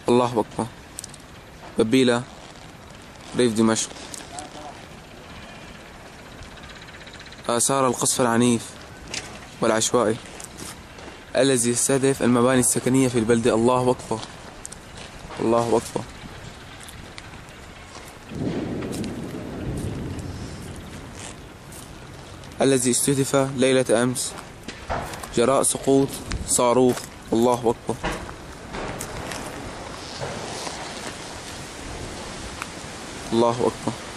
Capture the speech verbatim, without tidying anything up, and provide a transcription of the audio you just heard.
الله أكبر. ببيلة ريف دمشق. آثار القصف العنيف والعشوائي الذي يستهدف المباني السكنية في البلدة. الله أكبر، الله أكبر. الذي استهدف ليلة أمس جراء سقوط صاروخ. الله أكبر. الله أكبر.